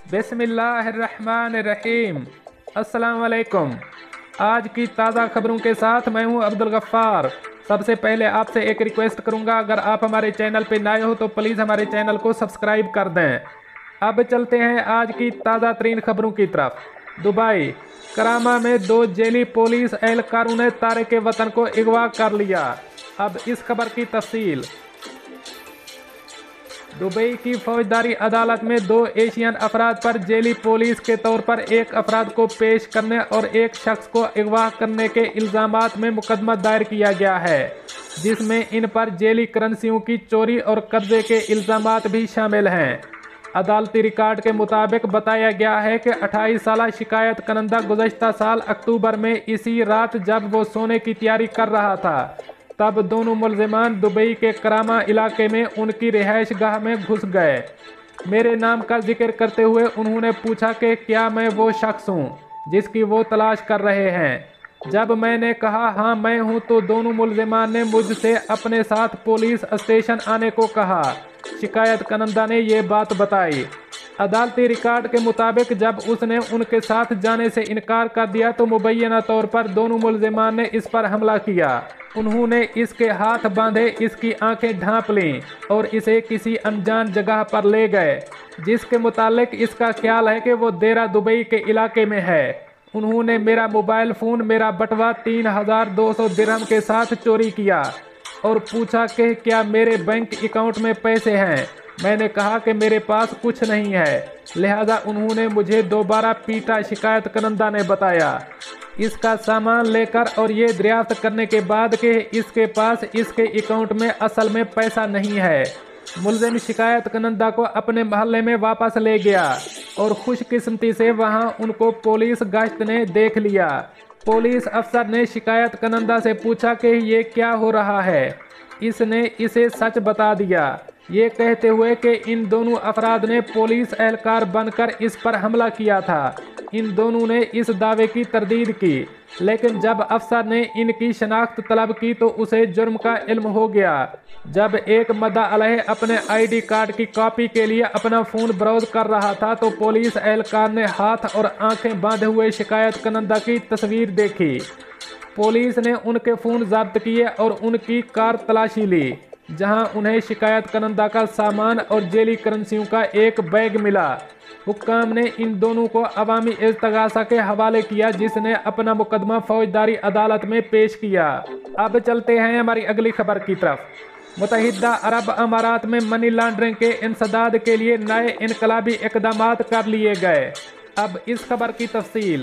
बिस्मिल्लाहिर्रहमानिर्रहीम। अस्सलाम वालेकुम। आज की ताज़ा खबरों के साथ मैं हूं अब्दुल गफ्फार। सबसे पहले आपसे एक रिक्वेस्ट करूंगा, अगर आप हमारे चैनल पे नए हो तो प्लीज़ हमारे चैनल को सब्सक्राइब कर दें। अब चलते हैं आज की ताज़ा तरीन खबरों की तरफ। दुबई करामा में 2 जेली पुलिस एहलकारों ने तारे के वतन को अगवा कर लिया। अब इस खबर की तफसील। दुबई की फौजदारी अदालत में 2 एशियन अफराद पर जेली पुलिस के तौर पर एक अफराद को पेश करने और एक शख्स को अगवा करने के इल्ज़ामात में मुकदमा दायर किया गया है, जिसमें इन पर जेली करेंसियों की चोरी और कब्जे के इल्ज़ामात भी शामिल हैं। अदालती रिकॉर्ड के मुताबिक बताया गया है कि 28 साल शिकायत करंदा गुज़श्ता साल अक्टूबर में इसी रात जब वो सोने की तैयारी कर रहा था, तब दोनों मुलजिमान दुबई के करामा इलाके में उनकी रिहाइश गाह में घुस गए। मेरे नाम का जिक्र करते हुए उन्होंने पूछा कि क्या मैं वो शख्स हूँ जिसकी वो तलाश कर रहे हैं। जब मैंने कहा हाँ मैं हूँ, तो दोनों मुलजिमान ने मुझसे अपने साथ पुलिस स्टेशन आने को कहा। शिकायत करंदा ने ये बात बताई। अदालती रिकॉर्ड के मुताबिक जब उसने उनके साथ जाने से इनकार कर दिया तो मुबैना तौर पर दोनों मुलजिमान ने इस पर हमला किया। उन्होंने इसके हाथ बांधे, इसकी आंखें ढांप लीं और इसे किसी अनजान जगह पर ले गए, जिसके मुतालिक इसका ख्याल है कि वो देरा दुबई के इलाके में है। उन्होंने मेरा मोबाइल फ़ोन, मेरा बटवा 3200 दिरहम के साथ चोरी किया और पूछा कि क्या मेरे बैंक अकाउंट में पैसे हैं। मैंने कहा कि मेरे पास कुछ नहीं है, लिहाजा उन्होंने मुझे दोबारा पीटा। शिकायत करंदा ने बताया। इसका सामान लेकर और ये दरियाफ्त करने के बाद कि इसके पास इसके अकाउंट में असल में पैसा नहीं है, मुलजिम शिकायत करंदा को अपने मोहल्ले में वापस ले गया और खुशकिस्मती से वहां उनको पुलिस गश्त ने देख लिया। पुलिस अफसर ने शिकायत करंदा से पूछा कि ये क्या हो रहा है। इसने इसे सच बता दिया, ये कहते हुए कि इन दोनों अफराद ने पुलिस एहलकार बनकर इस पर हमला किया था। इन दोनों ने इस दावे की तरदीद की, लेकिन जब अफसर ने इनकी शनाख्त तलब की तो उसे जुर्म का इल्म हो गया। जब एक मद्दा अलैह अपने आईडी कार्ड की कॉपी के लिए अपना फ़ोन ब्राउज कर रहा था तो पुलिस एहलकार ने हाथ और आंखें बांधे हुए शिकायत करंदा की तस्वीर देखी। पुलिस ने उनके फ़ोन जब्त किए और उनकी कार तलाशी ली, जहां उन्हें शिकायत करंदा का सामान और जेली करेंसियों का एक बैग मिला। हुक्काम ने इन दोनों को अवामी इस्तगासा के हवाले किया, जिसने अपना मुकदमा फौजदारी अदालत में पेश किया। अब चलते हैं हमारी अगली खबर की तरफ। मुत्तहिदा अरब अमारात में मनी लॉन्ड्रिंग के इंसदाद के लिए नए इनकलाबी इक़दामात कर लिए गए। अब इस खबर की तफसील।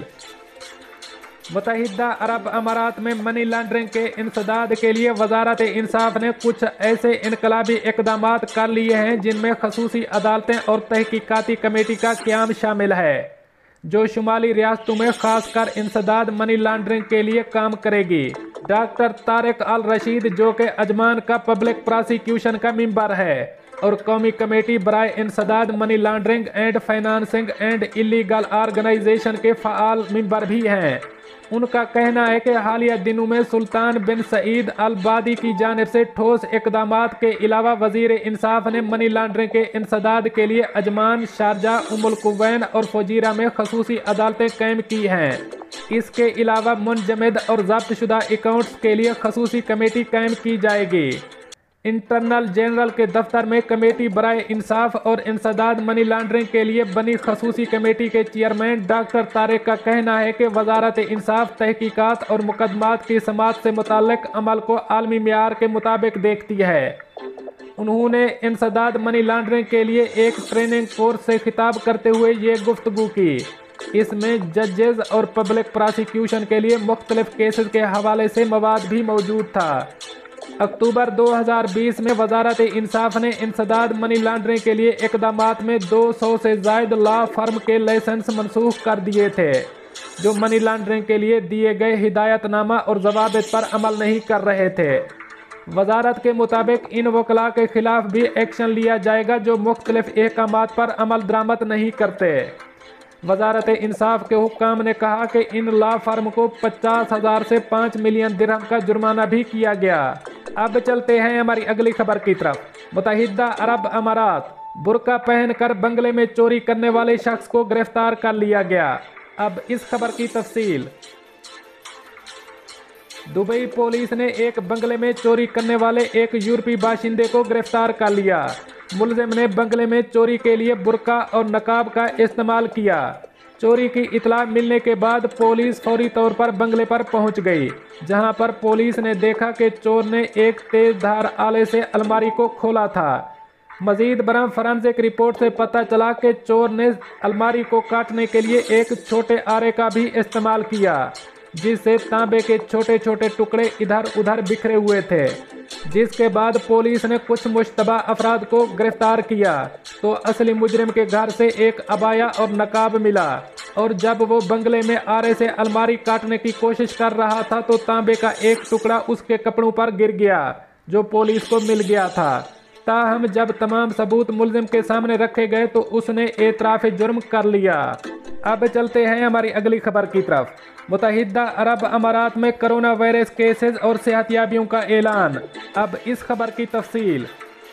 मुत्तहिदा अरब अमारात में मनी लॉन्ड्रिंग के इंसदाद के लिए वजारत इंसाफ ने कुछ ऐसे इनकलाबी इक़दामात कर लिए हैं जिनमें खसूसी अदालतें और तहकीकाती कमेटी का क़याम शामिल है, जो शुमाली रियासतों में खासकर इंसदाद मनी लॉन्ड्रिंग के लिए काम करेगी। डॉक्टर तारिक अल रशीद, जो कि अजमान का पब्लिक प्रोसिक्यूशन का मेंबर है और कौमी कमेटी बराए इंसदाद money laundering and financing and illegal organisation के फ़ाल मेंबर भी हैं, उनका कहना है कि हालिया दिनों में सुल्तान बिन सईद अल बादी की जानिब से ठोस इक़दामात के अलावा वज़ीर इंसाफ ने मनी लॉन्ड्रिंग के इंसदाद के लिए अजमान, शारजा, उम्मुल कुवैन और फजीरा में खसूसी अदालतें कायम की हैं। इसके अलावा मुनजमद और ज़ब्त शुदा अकाउंट्स के लिए खसूसी कमेटी कायम की जाएगी। इंटरनल जनरल के दफ्तर में कमेटी बराए इंसाफ और इंसदाद मनी लॉन्ड्रिंग के लिए बनी खसूसी कमेटी के चेयरमैन डॉक्टर तारिक का कहना है कि वजारत इंसाफ तहकीकात और मुकदमात की समात से मुताल्लिक अमल को आलमी मेयार के मुताबिक देखती है। उन्होंने इंसदाद मनी लॉन्ड्रिंग के लिए एक ट्रेनिंग कोर्स से खिताब करते हुए ये गुफ्तगू की। इसमें जजेज और पब्लिक प्रोसिक्यूशन के लिए मुख्तलिफ केसेस के हवाले से मवाद भी मौजूद था। अक्टूबर 2020 में वजारत इंसाफ ने इंसदाद मनी लॉन्ड्रिंग के लिए इक़दामात में 200 से ज़ायद लॉ फर्म के लाइसेंस मनसूख कर दिए थे, जो मनी लॉन्ड्रिंग के लिए दिए गए हिदायतनामा और ज़वाबित पर अमल नहीं कर रहे थे। वजारत के मुताबिक इन वकला के खिलाफ भी एक्शन लिया जाएगा जो मुख्तलिफ अहकामात पर अमल दरामद नहीं करते। वजारत इंसाफ के हुक्काम ने कहा कि इन लॉ फर्म को 50,000 से 5 मिलियन दिरहम का जुर्माना भी किया गया। अब चलते हैं हमारी अगली खबर की तरफ। मुत्तहिदा अरब अमारात बुर्का पहनकर बंगले में चोरी करने वाले शख्स को गिरफ्तार कर लिया गया। अब इस खबर की तफसील। दुबई पुलिस ने एक बंगले में चोरी करने वाले एक यूरोपीय बाशिंदे को गिरफ्तार कर लिया। मुलजिम ने बंगले में चोरी के लिए बुर्का और नकाब का इस्तेमाल किया। चोरी की इतला मिलने के बाद पुलिस फौरी तौर पर बंगले पर पहुंच गई, जहां पर पुलिस ने देखा कि चोर ने एक तेज धार आले से अलमारी को खोला था। मजीद बरम फॉरेंसिक रिपोर्ट से पता चला कि चोर ने अलमारी को काटने के लिए एक छोटे आरे का भी इस्तेमाल किया, जिससे तांबे के छोटे छोटे टुकड़े इधर उधर बिखरे हुए थे। जिसके बाद पुलिस ने कुछ मुश्तबा अफराद को गिरफ्तार किया तो असली मुजरिम के घर से एक अबाया और नकाब मिला, और जब वो बंगले में आरे से अलमारी काटने की कोशिश कर रहा था तो तांबे का एक टुकड़ा उसके कपड़ों पर गिर गया, जो पुलिस को मिल गया था। ताहम जब तमाम सबूत मुलजिम के सामने रखे गए तो उसने एतराफ़ जुर्म कर लिया। अब चलते हैं हमारी अगली खबर की तरफ। मुत्तहिदा अरब अमारात में कोरोना वायरस केसेस और सेहतियाबियों का ऐलान। अब इस खबर की तफसील।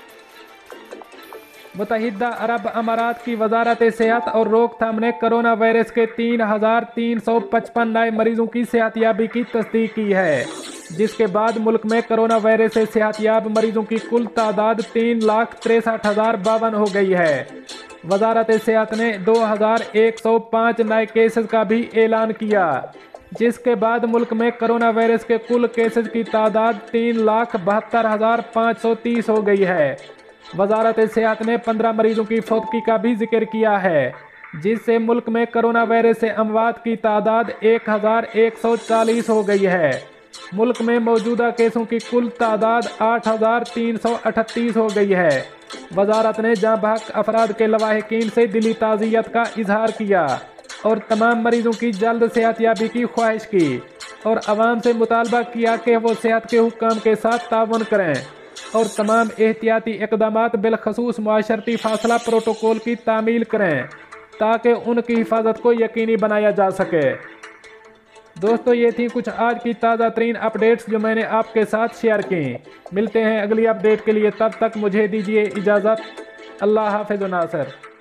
मुत्तहिदा अरब अमारात की वजारत सेहत और रोकथाम ने कोरोना वायरस के 3,355 नए मरीजों की सेहतियाबी की तस्दीक की है, जिसके बाद मुल्क में कोरोना वायरस से सेहतियाब मरीजों की कुल तादाद 3,63,052 हो गई है। वजारत सेहत ने 2,105 नए केसेस का भी ऐलान किया, जिसके बाद मुल्क में कोरोना वायरस के कुल केसेस की तादाद 3,72,530 हो गई है। वजारत सेहत ने 15 मरीजों की फौतगी का भी जिक्र किया है, जिससे मुल्क में कोरोना वायरस से अमवात की तादाद 1,140 हो गई है। मुल्क में मौजूदा केसों की कुल तादाद 8,338 हो गई है। वजारत ने जाँ बहक अफराद के लवाहिकीन से दिली ताज़ियत का इजहार किया और तमाम मरीजों की जल्द सेहतियाबी की ख्वाहिश की, और अवाम से मुतालबा किया कि वो सेहत के हुक्काम के साथ ताउन करें और तमाम एहतियाती इक़दामात बिलखसूस मुआशरती फासला प्रोटोकॉल की तामील करें, ताकि उनकी हिफाजत को यकीनी बनाया जा सके। दोस्तों, ये थी कुछ आज की ताज़ा तरीन अपडेट्स जो मैंने आपके साथ शेयर की। मिलते हैं अगली अपडेट के लिए, तब तक मुझे दीजिए इजाज़त। अल्लाह हाफ़िज़ नासर।